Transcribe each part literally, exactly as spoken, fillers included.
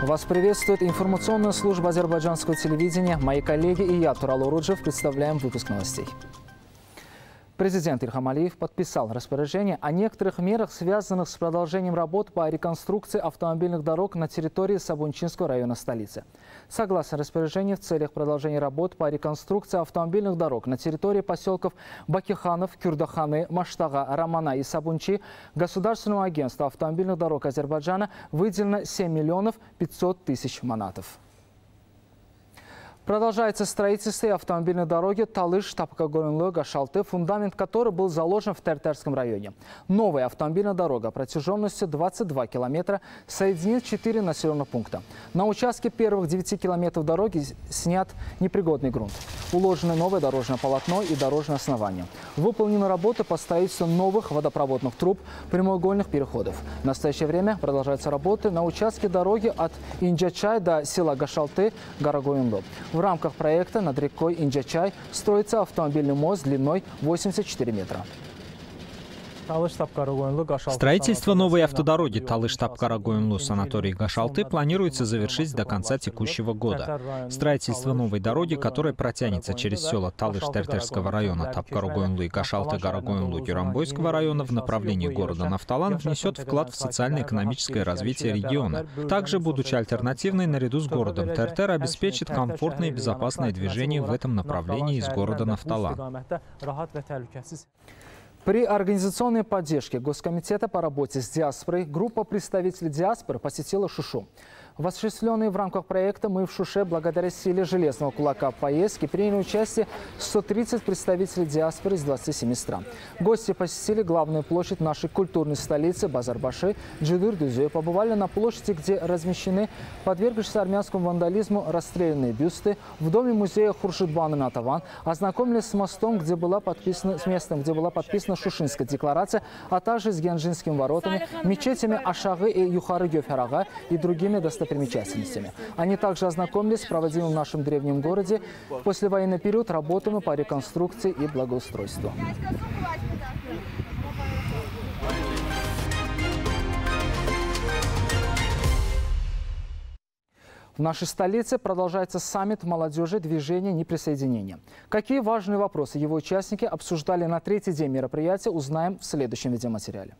Вас приветствует информационная служба азербайджанского телевидения. Мои коллеги и я, Турал Уруджев, представляем выпуск новостей. Президент Ильхам Алиев подписал распоряжение о некоторых мерах, связанных с продолжением работ по реконструкции автомобильных дорог на территории Сабунчинского района столицы. Согласно распоряжению, в целях продолжения работ по реконструкции автомобильных дорог на территории поселков Бакиханов, Кюрдаханы, Маштага, Рамана и Сабунчи Государственному агентству автомобильных дорог Азербайджана выделено семь миллионов пятьсот тысяч манатов. Продолжается строительство автомобильной дороги Талыш-Тапкагорынлы-Гашалты, фундамент которой был заложен в Тертерском районе. Новая автомобильная дорога протяженностью двадцать два километра соединит четыре населенных пункта. На участке первых девяти километров дороги снят непригодный грунт. Уложено новое дорожное полотно и дорожное основание. Выполнены работы по строительству новых водопроводных труб, прямоугольных переходов. В настоящее время продолжаются работы на участке дороги от Инджачай до села Гашалты, Гарагоинло. В рамках проекта над рекой Инджачай строится автомобильный мост длиной восемьдесят четыре метра. Строительство новой автодороги Талыш-Тапкарагоинлу санаторий Гашалты планируется завершить до конца текущего года. Строительство новой дороги, которая протянется через села Талыш-Тертерского района Тапкарагоинлу и Гашалты-Гарагоинлу Юрамбойского района в направлении города Нафталан, внесет вклад в социально-экономическое развитие региона. Также, будучи альтернативной, наряду с городом Тертер обеспечит комфортное и безопасное движение в этом направлении из города Нафталан. При организационной поддержке Госкомитета по работе с диаспорой группа представителей диаспоры посетила Шушу. Восшествленные в рамках проекта «Мы в Шуше» благодаря силе железного кулака поездки приняли участие сто тридцать представителей диаспоры из двадцати семи стран. Гости посетили главную площадь нашей культурной столицы Базарбаши, Джидыр-Дюзю, побывали на площади, где размещены подвергшиеся армянскому вандализму расстрелянные бюсты, в доме-музея Хуршидбана Натаван, ознакомились с мостом, где была подписана, с местом, где была подписана Шушинская декларация, а также с Генжинскими воротами, мечетями Ашагы и Юхары-Гёферага и другими достопримечательностями. Примечательностями. Они также ознакомились с проводимым в нашем древнем городе в послевоенный период работами по реконструкции и благоустройству. В нашей столице продолжается саммит молодежи движения неприсоединения. Какие важные вопросы его участники обсуждали на третий день мероприятия, узнаем в следующем видеоматериале.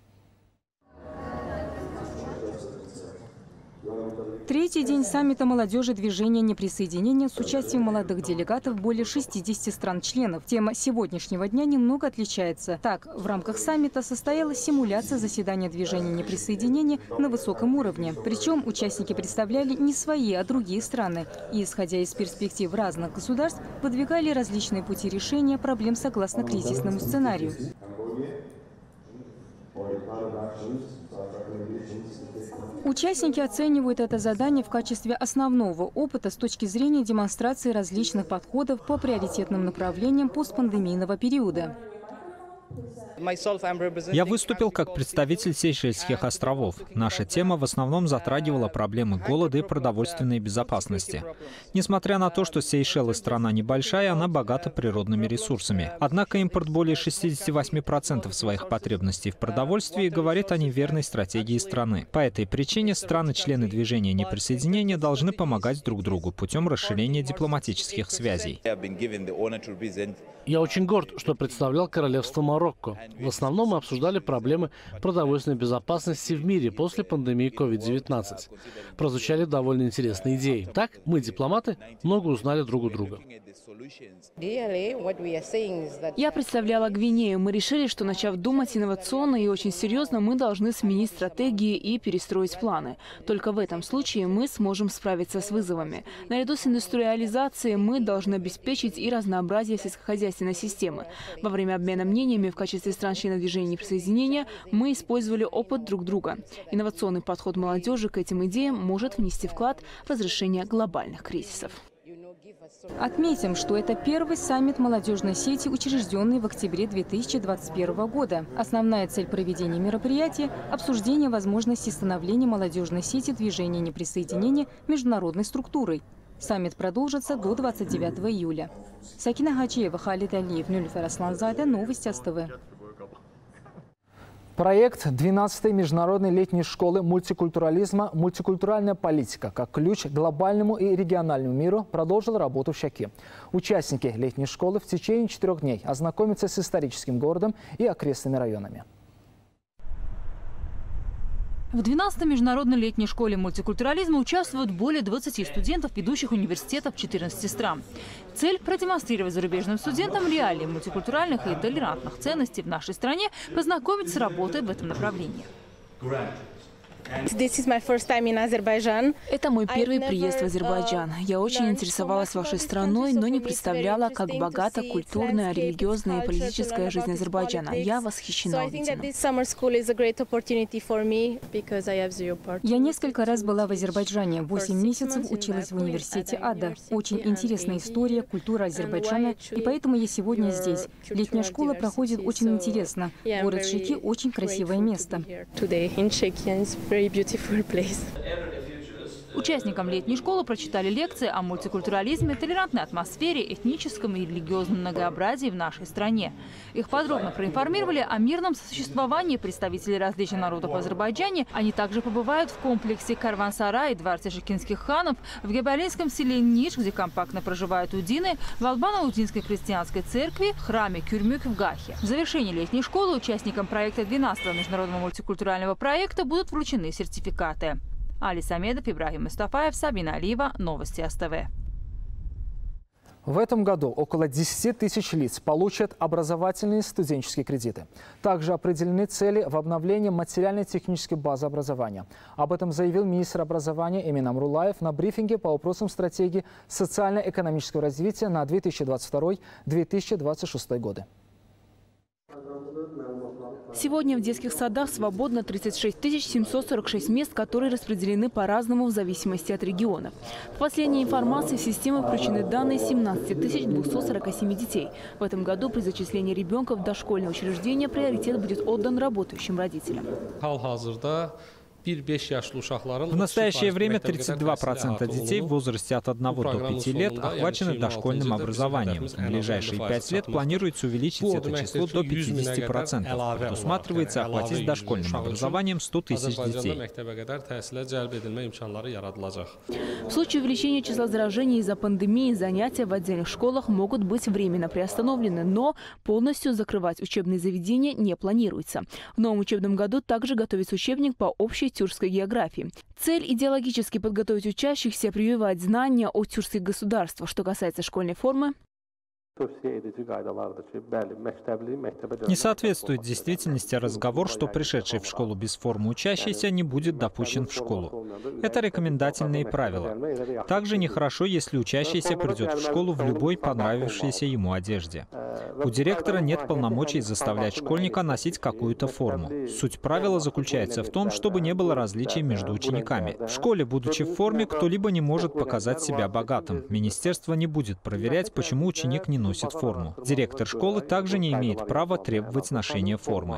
Третий день саммита молодежи движения неприсоединения с участием молодых делегатов более шестидесяти стран-членов. Тема сегодняшнего дня немного отличается. Так, в рамках саммита состоялась симуляция заседания движения неприсоединения на высоком уровне. Причем участники представляли не свои, а другие страны. И, исходя из перспектив разных государств, выдвигали различные пути решения проблем согласно кризисному сценарию. Участники оценивают это задание в качестве основного опыта с точки зрения демонстрации различных подходов по приоритетным направлениям постпандемийного периода. Я выступил как представитель Сейшельских островов. Наша тема в основном затрагивала проблемы голода и продовольственной безопасности. Несмотря на то, что Сейшелы страна небольшая, она богата природными ресурсами. Однако импорт более шестидесяти восьми процентов своих потребностей в продовольствии говорит о неверной стратегии страны. По этой причине страны-члены движения неприсоединения должны помогать друг другу путем расширения дипломатических связей. Я очень горд, что представлял королевство Марокко. В основном мы обсуждали проблемы продовольственной безопасности в мире после пандемии ковид девятнадцать. Прозвучали довольно интересные идеи. Так, мы, дипломаты, много узнали друг у друга. Я представляла Гвинею. Мы решили, что, начав думать инновационно и очень серьезно, мы должны сменить стратегии и перестроить планы. Только в этом случае мы сможем справиться с вызовами. Наряду с индустриализацией мы должны обеспечить и разнообразие сельскохозяйственной системы. Во время обмена мнениями в качестве стран-членов движения неприсоединения мы использовали опыт друг друга. Инновационный подход молодежи к этим идеям может внести вклад в разрешение глобальных кризисов. Отметим, что это первый саммит молодежной сети, учрежденный в октябре две тысячи двадцать первого года. Основная цель проведения мероприятия – обсуждение возможности становления молодежной сети движения неприсоединения международной структурой. Саммит продолжится до двадцать девятого июля. Сакина Хачиева, Халид Алиев, Нюльфер Асланзаде, новости СТВ. Проект двенадцатой международной летней школы мультикультурализма «Мультикультуральная политика» как ключ к глобальному и региональному миру продолжил работу в Шаке. Участники летней школы в течение четырех дней ознакомятся с историческим городом и окрестными районами. В двенадцатой международной летней школе мультикультурализма участвуют более двадцати студентов ведущих университетов четырнадцати стран. Цель – продемонстрировать зарубежным студентам реалии мультикультуральных и толерантных ценностей в нашей стране, познакомить с работой в этом направлении. Это мой первый приезд в Азербайджан. Я очень интересовалась вашей страной, но не представляла, как богата культурная, религиозная и политическая жизнь Азербайджана. Я восхищена увиденным. Я несколько раз была в Азербайджане. Восемь месяцев училась в университете Ада. Очень интересная история, культура Азербайджана, и поэтому я сегодня здесь. Летняя школа проходит очень интересно. Город Шаки – очень красивое место. Участникам летней школы прочитали лекции о мультикультурализме, толерантной атмосфере, этническом и религиозном многообразии в нашей стране. Их подробно проинформировали о мирном сосуществовании представителей различных народов в Азербайджане. Они также побывают в комплексе Карван-Сарай и дворце шакинских ханов, в гебалинском селе Ниш, где компактно проживают удины, в Албано-Удинской христианской церкви, храме Кюрмюк в Гахе. В завершении летней школы участникам проекта двенадцатого международного мультикультурального проекта будут вручены сертификаты. Али Самедов, Ибрагим Мустафаев, Сабина Алиева. Новости СТВ. В этом году около десяти тысяч лиц получат образовательные студенческие кредиты. Также определены цели в обновлении материально-технической базы образования. Об этом заявил министр образования Эмин Амрулаев на брифинге по вопросам стратегии социально-экономического развития на две тысячи двадцать второй — две тысячи двадцать шестой годы. Сегодня в детских садах свободно тридцать шесть тысяч семьсот сорок шесть мест, которые распределены по-разному в зависимости от региона. В последней информации в систему включены данные семнадцати тысяч двухсот сорока семи детей. В этом году при зачислении ребенка в дошкольное учреждение приоритет будет отдан работающим родителям. В настоящее время тридцать два процента детей в возрасте от одного до пяти лет охвачены дошкольным образованием. В ближайшие пять лет планируется увеличить это число до пятидесяти процентов. Предусматривается охватить дошкольным образованием сто тысяч детей. В случае увеличения числа заражений из-за пандемии занятия в отдельных школах могут быть временно приостановлены, но полностью закрывать учебные заведения не планируется. В новом учебном году также готовится учебник по общей тюркской географии. Цель – идеологически подготовить учащихся, прививать знания о тюркских государствах. Что касается школьной формы, не соответствует действительности разговор, что пришедший в школу без формы учащийся не будет допущен в школу. Это рекомендательные правила. Также нехорошо, если учащийся придет в школу в любой понравившейся ему одежде. У директора нет полномочий заставлять школьника носить какую-то форму. Суть правила заключается в том, чтобы не было различий между учениками. В школе, будучи в форме, кто-либо не может показать себя богатым. Министерство не будет проверять, почему ученик не носит форму. Директор школы также не имеет права требовать ношения формы.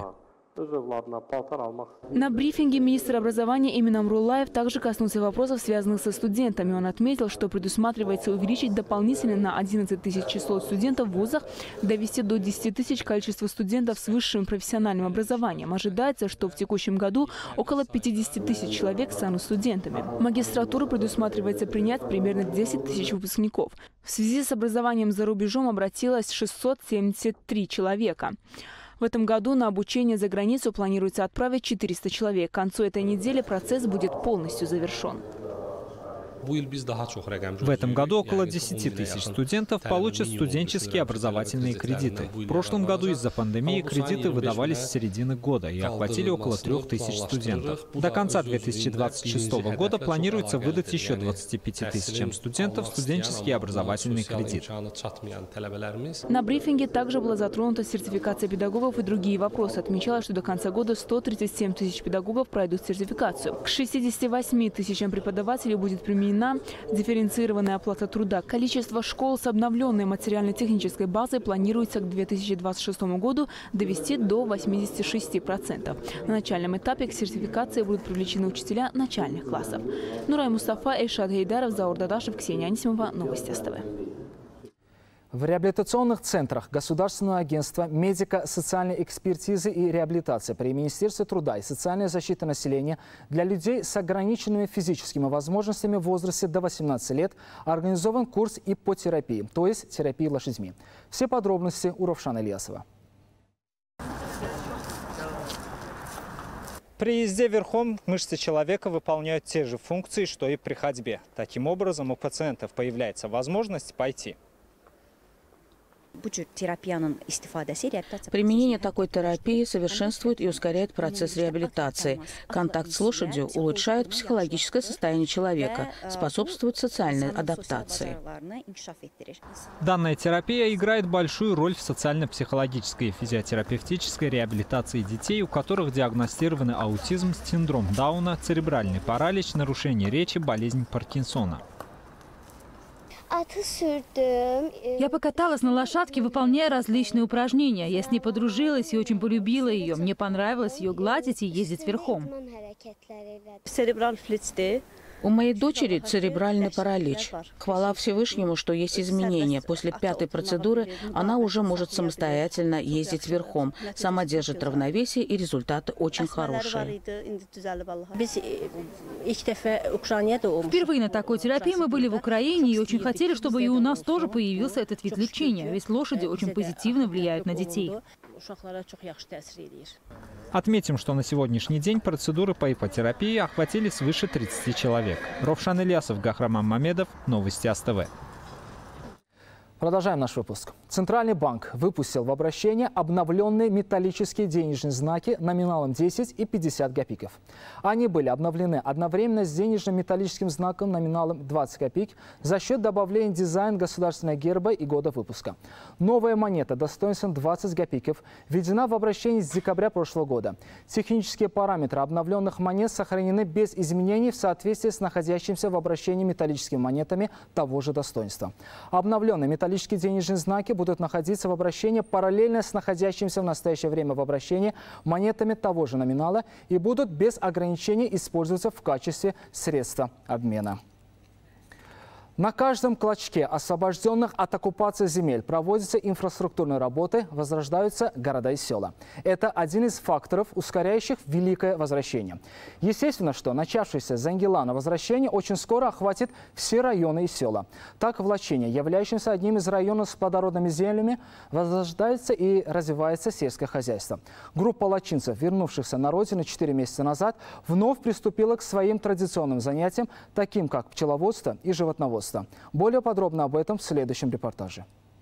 На брифинге министр образования Эмин Амрулаев также коснулся вопросов, связанных со студентами. Он отметил, что предусматривается увеличить дополнительно на одиннадцать тысяч число студентов в вузах, довести до десяти тысяч количество студентов с высшим профессиональным образованием. Ожидается, что в текущем году около пятидесяти тысяч человек станут студентами. В магистратуру предусматривается принять примерно десять тысяч выпускников. В связи с образованием за рубежом обратилось шестьсот семьдесят три человека. В этом году на обучение за границу планируется отправить четыреста человек. К концу этой недели процесс будет полностью завершен. В этом году около десяти тысяч студентов получат студенческие образовательные кредиты. В прошлом году из-за пандемии кредиты выдавались с середины года и охватили около трех тысяч студентов. До конца две тысячи двадцать шестого года планируется выдать еще двадцати пяти тысячам студентов студенческий образовательный кредит. На брифинге также была затронута сертификация педагогов и другие вопросы. Отмечалось, что до конца года сто тридцать семь тысяч педагогов пройдут сертификацию. К шестидесяти восьми тысячам преподавателей будет применена дифференцированная оплата труда. Количество школ с обновленной материально-технической базой планируется к две тысячи двадцать шестому году довести до восьмидесяти шести процентов. На начальном этапе к сертификации будут привлечены учителя начальных классов. Нурай Мустафа, Эйшат Гейдаров, Заур Дадашев, Ксения Анисимова. Новости СТВ. В реабилитационных центрах Государственного агентства медико-социальной экспертизы и реабилитации при Министерстве труда и социальной защиты населения для людей с ограниченными физическими возможностями в возрасте до восемнадцати лет организован курс иппотерапии, то есть терапии лошадьми. Все подробности у Ровшана Ильясова. При езде верхом мышцы человека выполняют те же функции, что и при ходьбе. Таким образом, у пациентов появляется возможность пойти. Применение такой терапии совершенствует и ускоряет процесс реабилитации. Контакт с лошадью улучшает психологическое состояние человека, способствует социальной адаптации. Данная терапия играет большую роль в социально-психологической и физиотерапевтической реабилитации детей, у которых диагностированы аутизм, синдром Дауна, церебральный паралич, нарушение речи, болезнь Паркинсона. Я покаталась на лошадке, выполняя различные упражнения. Я с ней подружилась и очень полюбила ее. Мне понравилось ее гладить и ездить верхом. У моей дочери церебральный паралич. Хвала Всевышнему, что есть изменения. После пятой процедуры она уже может самостоятельно ездить верхом. Сама держит равновесие, и результаты очень хорошие. Впервые на такой терапии мы были в Украине и очень хотели, чтобы и у нас тоже появился этот вид лечения. Ведь лошади очень позитивно влияют на детей. Отметим, что на сегодняшний день процедуры по иппотерапии охватили свыше тридцати человек. Ровшан Ильясов, Гахраман Мамедов, новости АСТВ. Продолжаем наш выпуск. Центральный банк выпустил в обращение обновленные металлические денежные знаки номиналом десять и пятьдесят копеек. Они были обновлены одновременно с денежным металлическим знаком номиналом двадцать копеек за счет добавления дизайна государственного герба и года выпуска. Новая монета достоинством двадцать копеек введена в обращение с декабря прошлого года. Технические параметры обновленных монет сохранены без изменений в соответствии с находящимися в обращении металлическими монетами того же достоинства. Обновленные металлические Металлические денежные знаки будут находиться в обращении параллельно с находящимися в настоящее время в обращении монетами того же номинала и будут без ограничений использоваться в качестве средства обмена. На каждом клочке освобожденных от оккупации земель проводятся инфраструктурные работы, возрождаются города и села. Это один из факторов, ускоряющих великое возвращение. Естественно, что начавшееся с Ангелана возвращение очень скоро охватит все районы и села. Так, в Лачине, являющемся одним из районов с плодородными землями, возрождается и развивается сельское хозяйство. Группа лачинцев, вернувшихся на родину четыре месяца назад, вновь приступила к своим традиционным занятиям, таким как пчеловодство и животноводство. Более подробно об этом в следующем репортаже.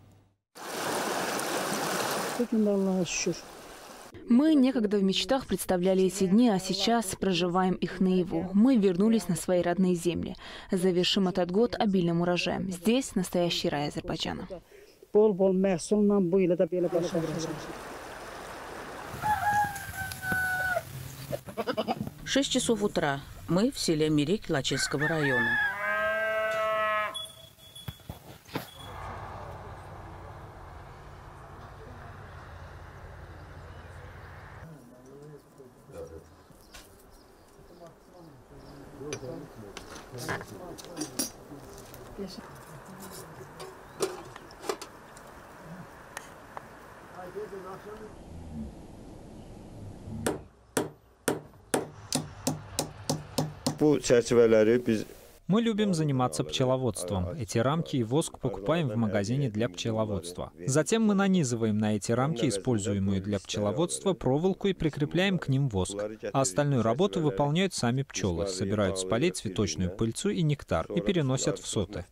Мы некогда в мечтах представляли эти дни, а сейчас проживаем их наяву. Мы вернулись на свои родные земли. Завершим этот год обильным урожаем. Здесь настоящий рай Азербайджана. Шесть часов утра. Мы в селе Мирик Лачинского района. Мы любим заниматься пчеловодством. Эти рамки и воск покупаем в магазине для пчеловодства. Затем мы нанизываем на эти рамки, используемую для пчеловодства, проволоку и прикрепляем к ним воск. А остальную работу выполняют сами пчелы, собирают с полей цветочную пыльцу и нектар и переносят в соты.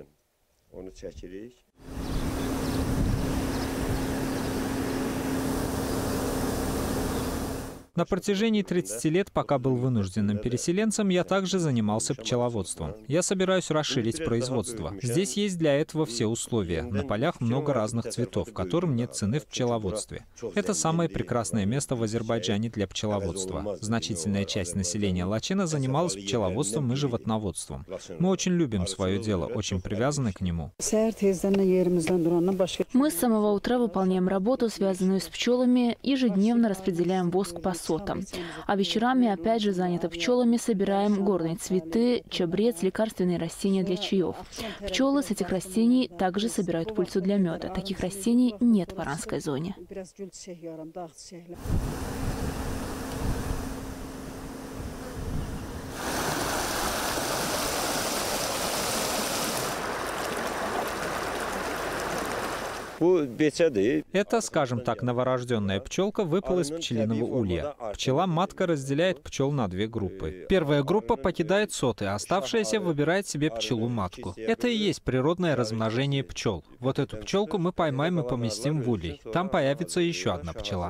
На протяжении тридцати лет, пока был вынужденным переселенцем, я также занимался пчеловодством. Я собираюсь расширить производство. Здесь есть для этого все условия. На полях много разных цветов, которым нет цены в пчеловодстве. Это самое прекрасное место в Азербайджане для пчеловодства. Значительная часть населения Лачина занималась пчеловодством и животноводством. Мы очень любим свое дело, очень привязаны к нему. Мы с самого утра выполняем работу, связанную с пчелами, ежедневно распределяем воск по сота. А вечерами опять же заняты пчелами, собираем горные цветы, чабрец, лекарственные растения для чаев. Пчелы с этих растений также собирают пыльцу для меда. Таких растений нет в Оранской зоне. Это, скажем так, новорожденная пчелка выпала из пчелиного улья. Пчела-матка разделяет пчел на две группы. Первая группа покидает соты, а оставшаяся выбирает себе пчелу-матку. Это и есть природное размножение пчел. Вот эту пчелку мы поймаем и поместим в улей. Там появится еще одна пчела.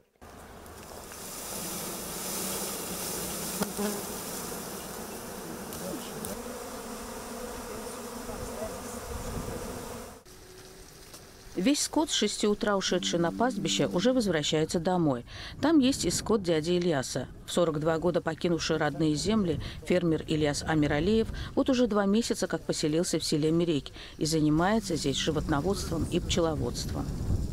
Весь скот с шести утра, ушедший на пастбище, уже возвращается домой. Там есть и скот дяди Ильяса. В сорок два года покинувший родные земли, фермер Ильяс Амиралиев вот уже два месяца как поселился в селе Мирек и занимается здесь животноводством и пчеловодством.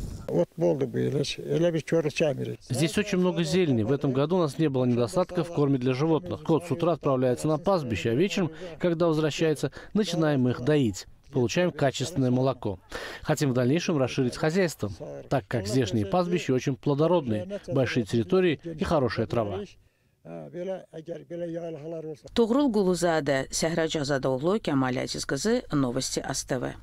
Здесь очень много зелени. В этом году у нас не было недостатка в корме для животных. Скот с утра отправляется на пастбище, а вечером, когда возвращается, начинаем их доить. Получаем качественное молоко. Хотим в дальнейшем расширить хозяйство, так как здешние пастбища очень плодородные, большие территории и хорошая трава. Тугрул Гулузада, Сяграджа Задоглой, Камаль Азизкызы, новости АСТВ.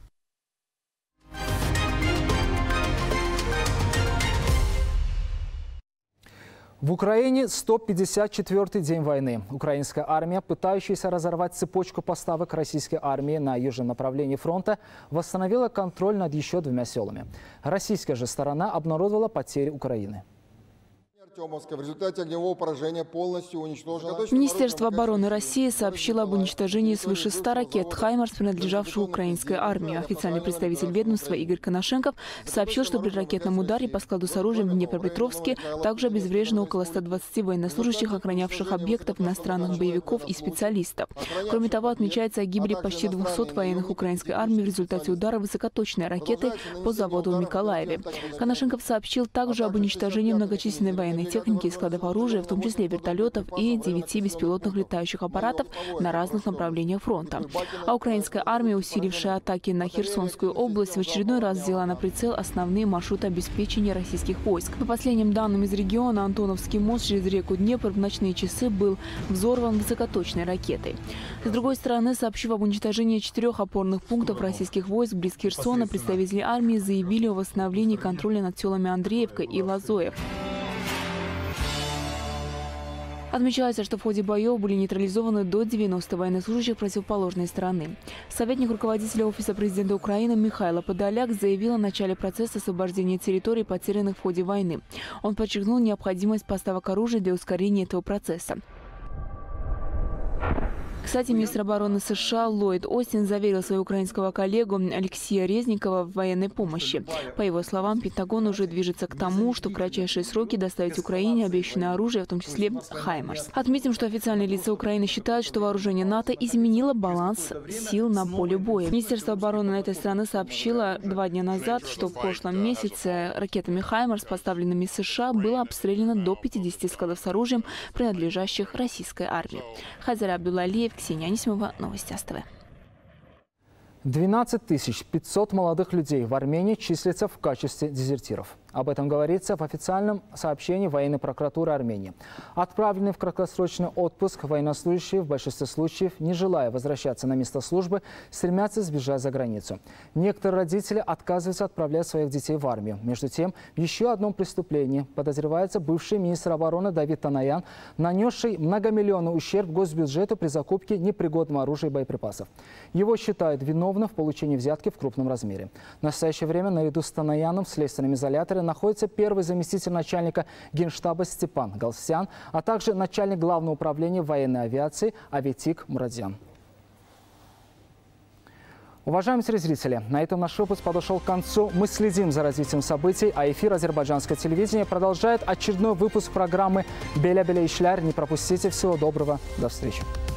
В Украине сто пятьдесят четвёртый день войны. Украинская армия, пытающаяся разорвать цепочку поставок российской армии на южном направлении фронта, восстановила контроль над еще двумя селами. Российская же сторона обнародовала потери Украины. В результате огневого поражения полностью уничтожено. Министерство обороны России сообщило об уничтожении свыше ста ракет «Хаймарс», принадлежавших украинской армии. Официальный представитель ведомства Игорь Коношенков сообщил, что при ракетном ударе по складу с оружием в Днепропетровске также обезврежено около ста двадцати военнослужащих, охранявших объектов, иностранных боевиков и специалистов. Кроме того, отмечается о гибели почти двухсот военных украинской армии в результате удара высокоточной ракеты по заводу в Миколаеве. Коношенков сообщил также об уничтожении многочисленной военной техники и складов оружия, в том числе вертолетов и девяти беспилотных летающих аппаратов на разных направлениях фронта. А украинская армия, усилившая атаки на Херсонскую область, в очередной раз взяла на прицел основные маршруты обеспечения российских войск. По последним данным из региона, Антоновский мост через реку Днепр в ночные часы был взорван высокоточной ракетой. С другой стороны, сообщив об уничтожении четырех опорных пунктов российских войск близ Херсона, представители армии заявили о восстановлении контроля над селами Андреевка и Лазоев. Отмечается, что в ходе боев были нейтрализованы до девяноста военнослужащих противоположной стороны. Советник руководителя Офиса президента Украины Михайло Подоляк заявил о начале процесса освобождения территорий, потерянных в ходе войны. Он подчеркнул необходимость поставок оружия для ускорения этого процесса. Кстати, министр обороны США Ллойд Остин заверил своего украинского коллегу Алексея Резникова в военной помощи. По его словам, Пентагон уже движется к тому, что в кратчайшие сроки доставить Украине обещанное оружие, в том числе «Хаймарс». Отметим, что официальные лица Украины считают, что вооружение НАТО изменило баланс сил на поле боя. Министерство обороны на этой страны сообщило два дня назад, что в прошлом месяце ракетами «Хаймарс», поставленными США, было обстреляно до пятидесяти складов с оружием, принадлежащих российской армии. Хазар Абдулалиев, Ксения Анисимова, новости АСТВ. двенадцать тысяч пятьсот молодых людей в Армении числятся в качестве дезертиров. Об этом говорится в официальном сообщении военной прокуратуры Армении. Отправленные в краткосрочный отпуск военнослужащие в большинстве случаев, не желая возвращаться на место службы, стремятся сбежать за границу. Некоторые родители отказываются отправлять своих детей в армию. Между тем, в еще одном преступлении подозревается бывший министр обороны Давид Танаян, нанесший многомиллионный ущерб госбюджету при закупке непригодного оружия и боеприпасов. Его считают виновным в получении взятки в крупном размере. В настоящее время наряду с Танаяном в следственном изоляторе находится первый заместитель начальника Генштаба Степан Галстян, а также начальник Главного управления военной авиации Аветик Мурадян. Уважаемые телезрители, на этом наш выпуск подошел к концу. Мы следим за развитием событий, а эфир азербайджанского телевидения продолжает очередной выпуск программы «Беля-Беля Ишлар». Не пропустите. Всего доброго. До встречи.